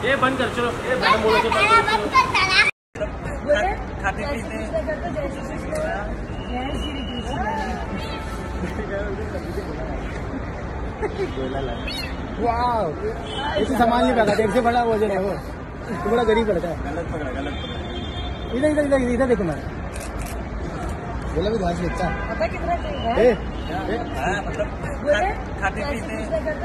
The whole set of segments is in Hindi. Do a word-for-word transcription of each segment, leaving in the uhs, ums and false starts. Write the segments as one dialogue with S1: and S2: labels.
S1: ये बंद कर चलो, ये मैडम बोलो तो बंद कर। खाते पीते
S2: वाह, ऐसे सामान नहीं पकड़ा, एक से बड़ा वजन है वो, तो बड़ा गरीब पड़ता है।
S1: गलत पकड़ा, गलत पकड़ा।
S2: इधर इधर इधर इधर देखो मैं बोला भी घास लेता
S3: पता कितना चाहिए
S1: हाँ, मतलब खाते पीते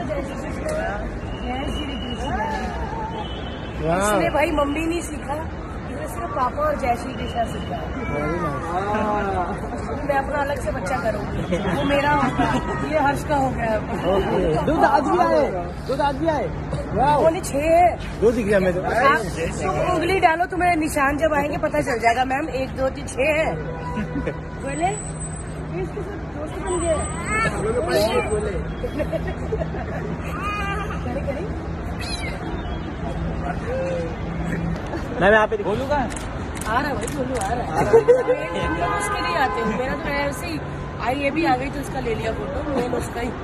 S3: इसने भाई मम्मी नहीं सीखा, इसने पापा और जय श्री कृष्णा सीखा। मैं अपना अलग से बच्चा करूँगी, वो मेरा होगा, ये हर्ष का हो गया।
S2: दूध आज भी आए, दूध आज भी आए।
S3: बोले छह है,
S2: दो दिख गया मैं तो।
S3: आप उंगली डालो, तुम्हें निशान जब आएंगे पता चल जाएगा। मैम एक दो तीन छह है। बोले इसके साथ दोस्त बन गया। करे करे
S2: मैं यहाँ पे बोलूँगा,
S3: आ रहा है भाई, बोलू आ रहा है। उसके लिए आते हूँ, मेरा तो ऐसे ही आई, ये भी आ गई तो उसका ले लिया फोटो, मेन उसका ही।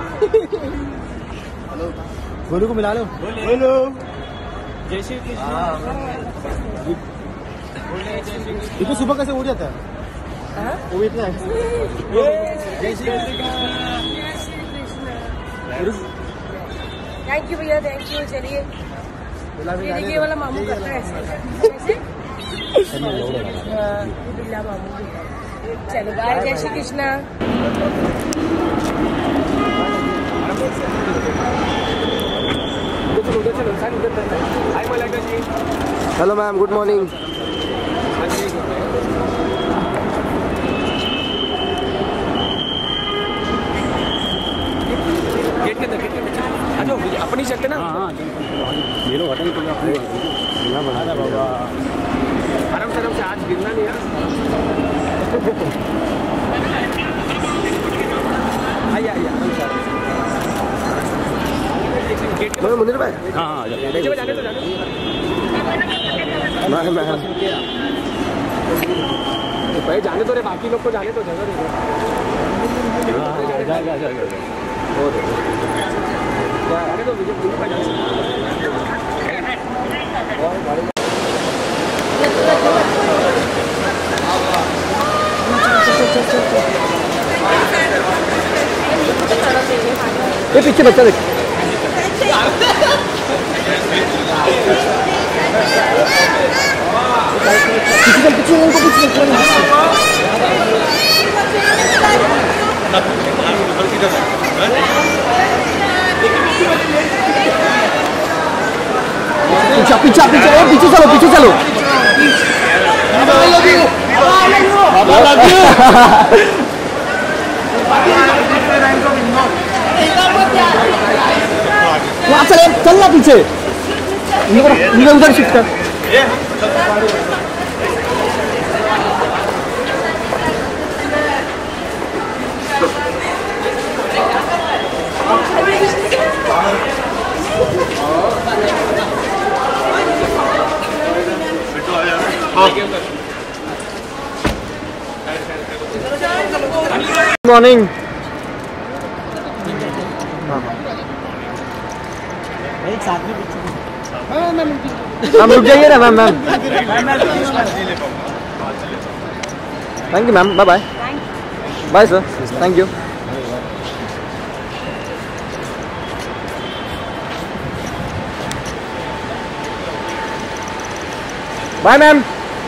S2: गोलू को मिला लो। बोलो
S1: जय श्री कृष्ण।
S2: ये तो सुबह कैसे उठ जाता है?
S3: हाँ?
S2: वो भी इतना है।
S1: जय श्री कृष्ण।
S3: थैंक यू भैया, थैंक यू। चलिए ये देखिए वाला मामू करता है ऐसे ऐसे बिल्ला मामू। चलो बाय, जय Shri Krishna.
S2: Hello ma'am, good morning.
S1: Gate के अंदर, गेट के अंदर आ जाओ, अपनी सकते ना। हाँ ये लोग हटन को बाबा आराम से आराम से, आज गिरना नहीं है। आइए आइए आराम से।
S2: मैं मुनीर भाई।
S1: हाँ हाँ जाने तो जाने भाई, जाने तो रे, बाकी लोग को जाने तो, जगह दे जाएगा जाएगा जाने तो विजय पूरी जाने।
S2: ये पीछे बच्चा देख। पीछे चल, पीछे उनको पीछे चल। पीछा पीछा पीछा ए, पीछे चलो, पीछे चलो। वहाँ चले, चलना पीछे, उधर शिफ्ट कर। मॉर्निंग। एक साथ में मैम रुक जाइए ना ma'am. Ma'am thank you ma'am, bye bye. Bye sir, thank you. Bye ma'am.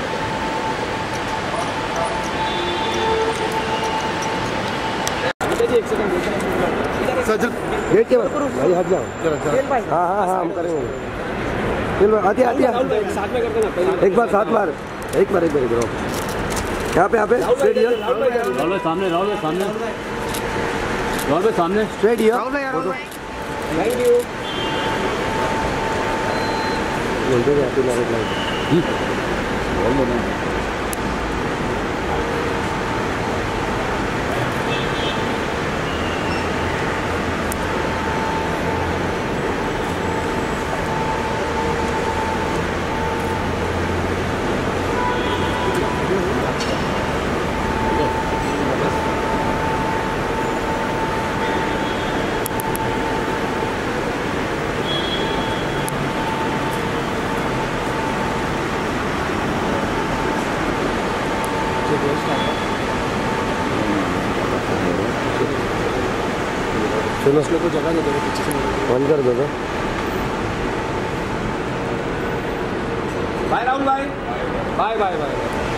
S2: Sir gate के भाई हट जाओ। हाँ हाँ हाँ हम करेंगे। चलो आती आती साथ में करते ना, एक बार सात बार, एक बार एक बार इधर यहाँ पे यहाँ पे स्ट्रेट हियर।
S1: राहुल भाई सामने, राहुल भाई सामने, राहुल भाई सामने,
S2: स्ट्रेट हियर।
S1: Thank you.
S2: बोलते हैं हैप्पी मैरिड लाइफ। ना,
S1: उसको तो जगह दे दो पीछे से।
S2: बंद कर दो ना।
S1: बाय राहुल भाई, बाय बाय बाय।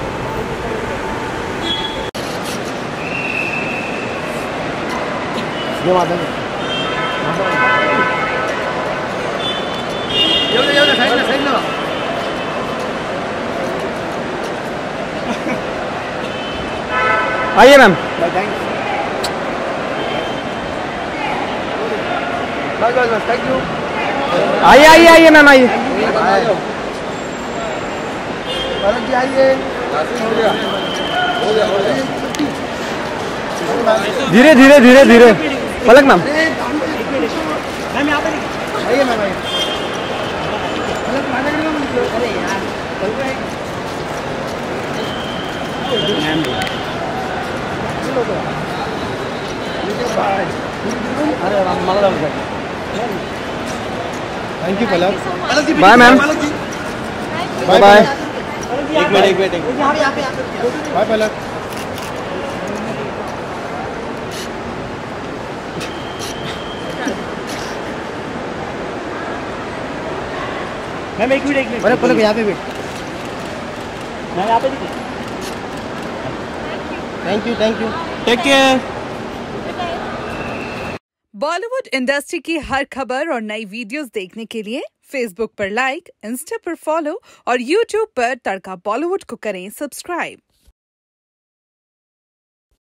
S2: ये माता ये ये ये साइड में साइड में
S4: आइए मैम।
S2: बस बस बस, थैंक यू।
S4: आइए आइए आइए मैम आइए।
S2: जी आइए।
S4: धीरे धीरे धीरे धीरे पलक मैम।
S2: मैम यहाँ पे आइए मैम आइए। अरे यार चल रहा है। अरे मला thank you Palak.
S4: Bye ma'am. Bye bye.
S2: एक मिनट एक मिनट बाय पलक।
S4: मैम एक मिनट एक मिनट।
S2: अरे पलक यहाँ पे बैठ।
S4: मैम यहाँ पे देखिए।
S2: Thank you thank you.
S4: Take care.
S5: Bollywood industry की हर खबर और नई वीडियोस देखने के लिए फेसबुक पर लाइक, इंस्टा पर फॉलो और यूट्यूब पर तड़का बॉलीवुड को करें सब्सक्राइब।